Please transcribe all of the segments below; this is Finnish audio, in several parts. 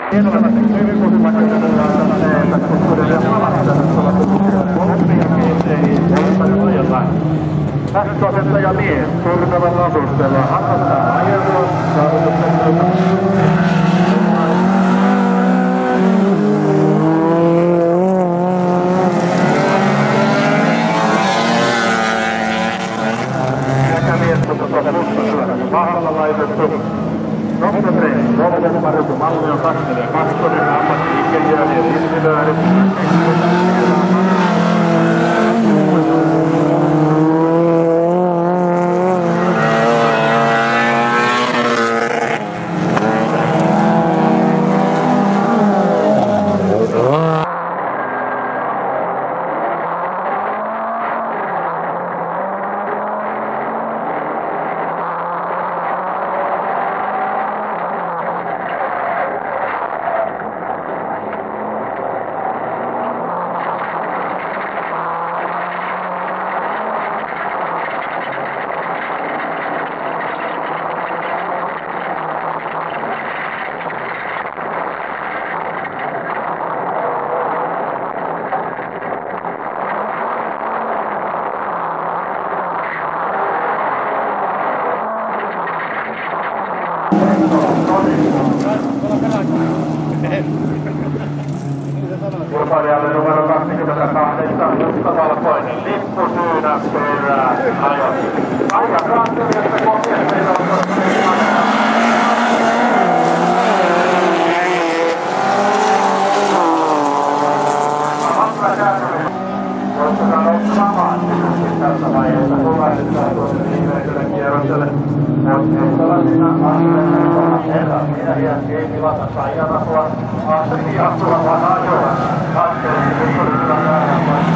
Vastuusentaja mies Turnavan lasustella hakastaa ajelua saavutuksen Vahalla laitettu Noppetreen, Volvo Marutu, Malli on 22, ammatti-ikäjääliä, silmilöörit, Kilpailijalle numero 28, Musta Valkoinen, lippu syynä perään ajoin. Ajakaa seljästä kohteen, meillä on Voisikohan nostamaan tässä vaiheessa kuvailtaan tuonne viimeiselle kierrokselle. Voisikohan siinä askelta herran miehiä ei tilata saijanatua. Askelin jatkuva vaan ajoa. Askelin nyt oli kyllä väärän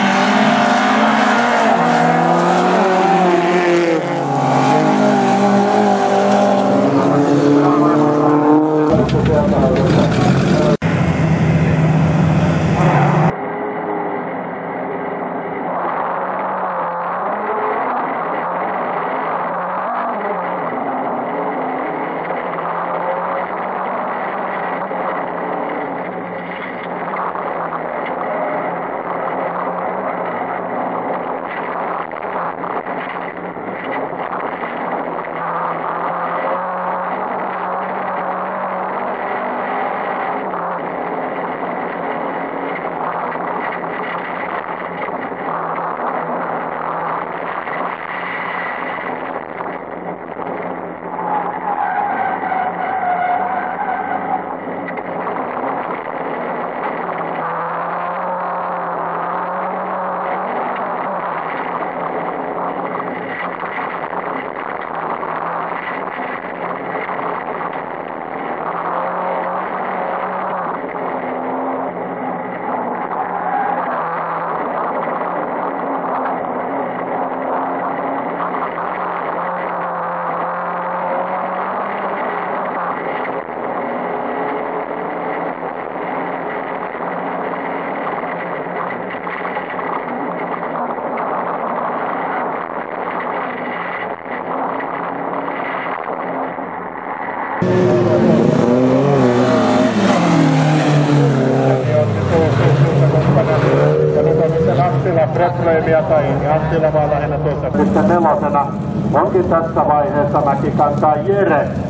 probleemia tai Anttila vaan lähinnä tuossa. Sitten nelosena onkin tässä vaiheessa Mäkikantaan Jere.